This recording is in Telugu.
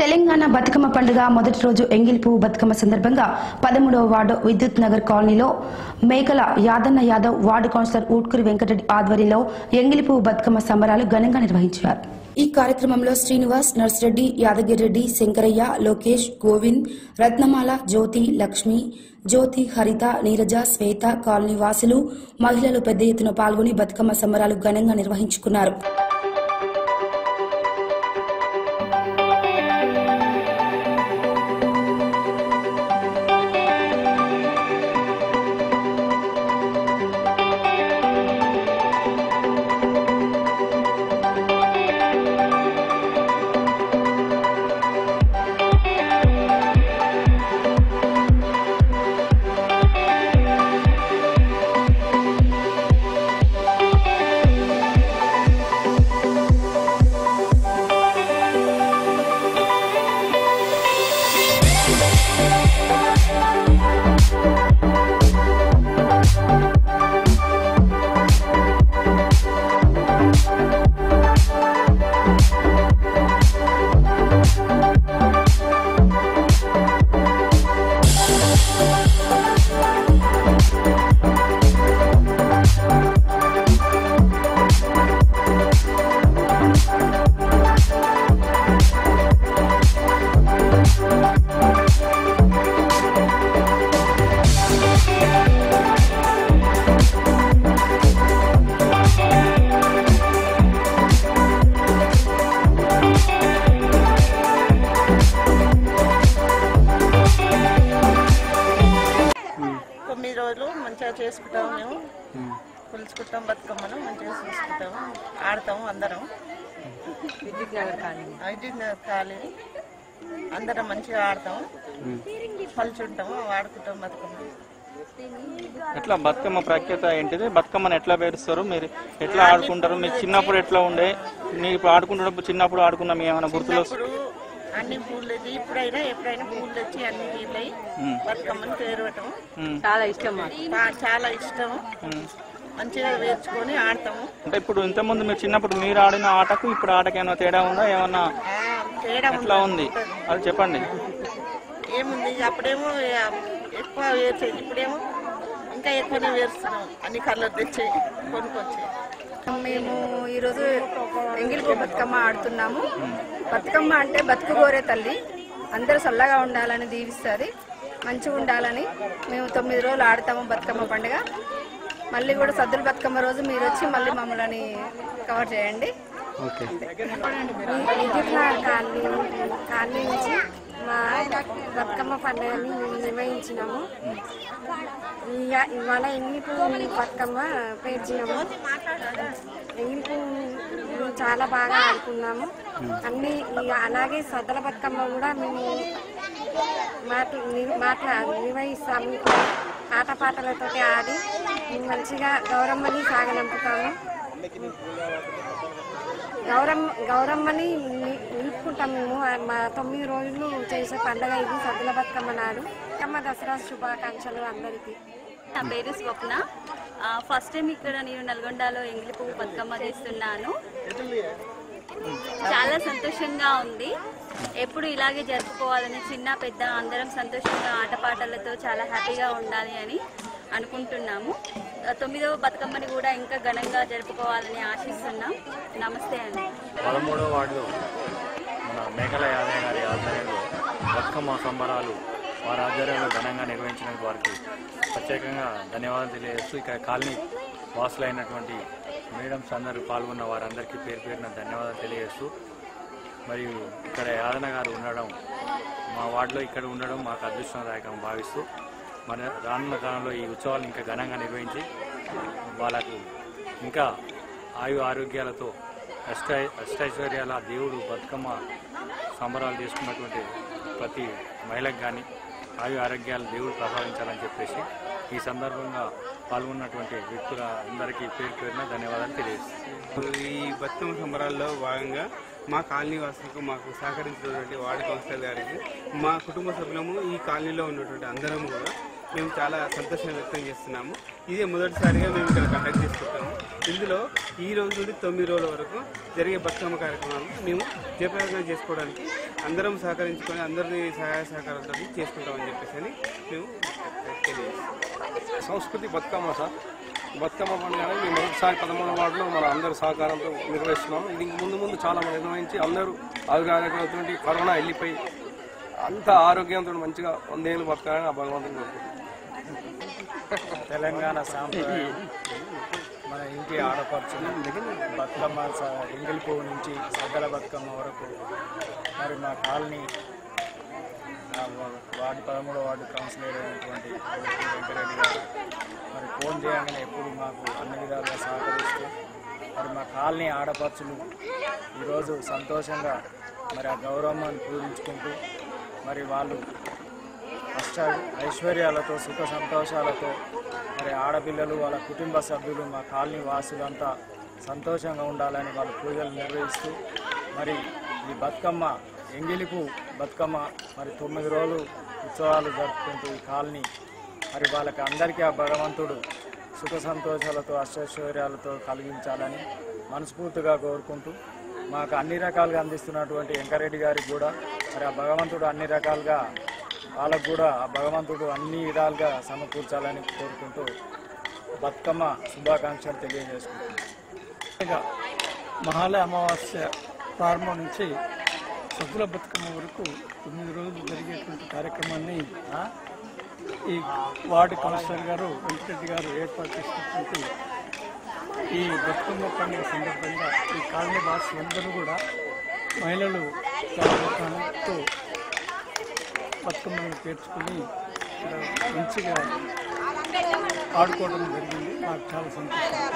తెలంగాణ బతుకమ్మ పండుగ మొదటి రోజు ఎంగిలిపువ్వు బతుకమ్మ సందర్భంగా 13వ వార్డు విద్యుత్ నగర్ కాలనీలో మేకల యాదన్న యాదవ్ వార్డు కౌన్సిలర్ ఊట్కూరి వెంకటరెడ్డి ఆధ్వర్యంలో ఎంగిలిపువ్వు బతుకమ్మ సంబరాలు ఘనంగా నిర్వహించారు. ఈ కార్యక్రమంలో శ్రీనివాస్, నర్సిరెడ్డి, యాదగిరెడ్డి, శంకరయ్య, లోకేష్, గోవింద్, రత్నమాల, జ్యోతి, లక్ష్మి, జ్యోతి, హరిత, నీరజ, శ్వేత, కాలనీ వాసులు, మహిళలు పెద్ద ఎత్తున పాల్గొని బతుకమ్మ సంబరాలు ఘనంగా నిర్వహించుకున్నారు. మంచిగా చేసుకుంటాము, మేము కొలుచుకుంటాం, బతుకమ్మను మంచిగా చూసుకుంటాము, ఆడతాము. అందరం విద్యుత్ నగర్ కాలనీ అందరం మంచిగా ఆడతాము, పలుచుంటాము, ఆడుకుంటాం బతుకమ్మ. ఎట్లా బతుకమ్మ ప్రఖ్యాత ఏంటిది? బతుకమ్మను ఎట్లా పేరుస్తారు? మీరు ఎట్లా ఆడుకుంటారు? మీరు చిన్నప్పుడు ఎట్లా ఉండే? మీరు ఇప్పుడు ఆడుకుంటున్నప్పుడు చిన్నప్పుడు ఆడుకున్నా మీ ఏమైనా గుర్తులు? అన్ని పూలు తెచ్చి ఎప్పుడైనా పూలు తెచ్చి అన్ని నీళ్ళై బతుకమ్మని పేరువటం చాలా ఇష్టం. మంచిగా వేర్చుకొని ఆడతాము. అంటే ఇప్పుడు ఇంతకుముందు మీరు చిన్నప్పుడు మీరు ఆడిన ఆటకు ఇప్పుడు ఆటకి ఏమైనా తేడా ఉందా? ఏమన్నా తేడా ఎట్లా ఉంది అది చెప్పండి. ఏముంది, అప్పుడేమో ఎక్కువ వేర్చేది, ఇప్పుడేమో ఇంకా ఎక్కువనే వేరుస్తున్నాం, అన్ని కలర్ తెచ్చి కొనుక్కొచ్చి. మేము ఈరోజు ఎంగిలిపువ్వు బతుకమ్మ ఆడుతున్నాము. బతుకమ్మ అంటే బతుకు కోరే తల్లి, అందరూ చల్లగా ఉండాలని దీవిస్తుంది, మంచిగా ఉండాలని మేము 9 రోజులు ఆడతాము బతుకమ్మ పండుగ. మళ్ళీ కూడా సద్దుల బతుకమ్మ రోజు మీరు వచ్చి మళ్ళీ మమ్మల్ని కవర్ చేయండి. విద్యుత్ కాలనీ నుంచి మా బతుకమ్మ పండుగని మేము నిర్వహించినాము. ఇవాళ ఎంగిలిపువ్వు బతుకమ్మ పేర్చినాము. ఎంగిలిపువ్వు చాలా బాగా ఆడుకున్నాము అన్ని. అలాగే సద్దుల బతుకమ్మ కూడా మేము నిర్వహిస్తాము. ఆటపాటలతో ఆడి మంచిగా గౌరమ్మని సాగనంపుతాము. గౌరమ్మని నిలుపుకుంటాం మేము. మా 9 రోజులు చేసే పండుగ ఇది సద్దుల బతుకమ్మ నాడు. దసరా శుభాకాంక్షలు అందరికీ. నా పేరు స్వప్న. ఫస్ట్ టైం ఇక్కడ నేను నల్గొండలో ఎంగిలిపువ్వు బతుకమ్మ చేస్తున్నాను. చాలా సంతోషంగా ఉంది. ఎప్పుడు ఇలాగే జరుపుకోవాలని, చిన్న పెద్ద అందరం సంతోషంగా ఆటపాటలతో చాలా హ్యాపీగా ఉండాలి అని అనుకుంటున్నాము. 9వ బతుకమ్మని కూడా ఇంకా ఘనంగా జరుపుకోవాలని ఆశిస్తున్నాం. నమస్తే అండి. 13వ వార్డులో మన మేకల యాదయ్య గారి ఆధ్వర్యంలో బతుకమ్మ సంబరాలు వారి ఆధ్వర్యంలో ఘనంగా నిర్వహించినందుకు వారికి ప్రత్యేకంగా ధన్యవాదాలు తెలియజేస్తూ, ఇక్కడ కాలనీ వాసులైనటువంటి మేడమ్స్ అందరూ పాల్గొన్న వారందరికీ పేరు పేరున ధన్యవాదాలు తెలియజేస్తూ, మరియు ఇక్కడ యాదన్న గారు ఉండడం, మా వార్డులో ఇక్కడ ఉండడం మాకు అదృష్టదాయకం భావిస్తూ, మన రానున్న కాలంలో ఈ ఉత్సవాలను ఇంకా ఘనంగా నిర్వహించి వాళ్ళకు ఇంకా ఆరోగ్యాలతో అష్టైశ్వర్యాల దేవుడు బతుకమ్మ సంబరాలు చేసుకున్నటువంటి ప్రతి మహిళకు కానీ ఆరోగ్యాల దేవుడు ప్రసాదించాలని చెప్పేసి ఈ సందర్భంగా పాల్గొన్నటువంటి వ్యక్తుల అందరికీ పేరు పేరున ధన్యవాదాలు తెలియజేస్తాను. ఈ బతుకమ్మ సంబరాల్లో భాగంగా మా కాలనీ వాసులకు మాకు సహకరించినటువంటి వార్డు కౌన్సిలర్ గారికి, మా కుటుంబ సభ్యులము, ఈ కాలనీలో ఉన్నటువంటి అందరం కూడా మేము చాలా సంతోషం వ్యక్తం చేస్తున్నాము. ఇదే మొదటిసారిగా మేము ఇక్కడ కండక్ట్ చేసుకుంటాము. ఇందులో ఈ రోజు నుండి 9 రోజుల వరకు జరిగే బతుకమ్మ కార్యక్రమాలు మేము జయప్రదంగా చేసుకోవడానికి అందరం సహకరించుకొని అందరినీ సహాయ సహకారాలతో చేసుకుంటామని చెప్పేసి మేము తెలియజేస్తాం. సంస్కృతి బతుకమ్మ సార్, బతుకమ్మ పండుగ మేము మొదటిసారి 13వ వార్డులో మన అందరి సహకారంతో నిర్వహిస్తున్నాము. ఇది ముందు చాలా నిర్వహించి అందరూ ఆరోగ్యమైనటువంటి కరోనా వెళ్ళిపోయి అంత ఆరోగ్యంతో మంచిగా 100 ఏళ్ళు బతకాలని ఆ భగవంతుని కోరుకుంటున్నాం. తెలంగాణ సాంప్రదాయం మన ఇంటి ఆడపడుచుని బతుకమ్మ ఎంగిలి పువ్వు నుంచి సద్దల బతుకమ్మ వరకు మరి మా కాలనీ వార్డు 13వ వార్డు కౌన్సిలర్ అయినటువంటి వెంకరెడ్డి గారు మరి ఫోన్ చేయగానే ఎప్పుడు మాకు అన్ని విధాలుగా సహకరిస్తూ మరి మా కాలనీ ఆడపడుచులు ఈరోజు సంతోషంగా మరి ఆ గౌరవాన్ని పూజించుకుంటూ మరి వాళ్ళు ఐశ్వర్యాలతో సుఖ సంతోషాలతో మరి ఆడపిల్లలు వాళ్ళ కుటుంబ సభ్యులు మా కాలనీ వాసులంతా సంతోషంగా ఉండాలని వాళ్ళు పూజలు నిర్వహిస్తూ మరి ఈ బతుకమ్మ ఎంగిలిపు బతుకమ్మ మరి 9 రోజులు ఉత్సవాలు జరుపుకుంటూ ఈ కాలనీ మరి వాళ్ళకి అందరికీ ఆ భగవంతుడు సుఖ సంతోషాలతో అష్టైశ్వర్యాలతో కలిగించాలని మనస్ఫూర్తిగా కోరుకుంటూ మాకు అన్ని రకాలుగా అందిస్తున్నటువంటి వెంకరెడ్డి గారికి కూడా మరి ఆ భగవంతుడు అన్ని రకాలుగా వాళ్ళకు కూడా ఆ భగవంతుడు అన్ని విధాలుగా సమకూర్చాలని కోరుకుంటూ బతుకమ్మ శుభాకాంక్షలు తెలియజేసుకుంటున్నాం. మహాలయ అమావాస్య ప్రారంభం నుంచి సద్దుల బతుకమ్మ వరకు 9 రోజులు జరిగేటువంటి కార్యక్రమాన్ని ఈ వార్డు కౌన్సిలర్ గారు వెంకటరెడ్డి గారు ఏర్పాటు చేసినటువంటి ఈ బతుకమ్మ పండుగ సందర్భంగా ఈ కాలనీ వాసులందరూ కూడా మహిళలు తో బతుకమ్మను పేర్చుకుని మంచిగా ఆడుకోవడం జరిగింది. నాకు చాలా సంతోషం.